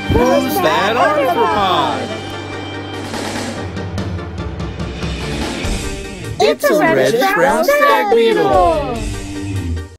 Who's that arthropod? It's a reddish-brown stag beetle.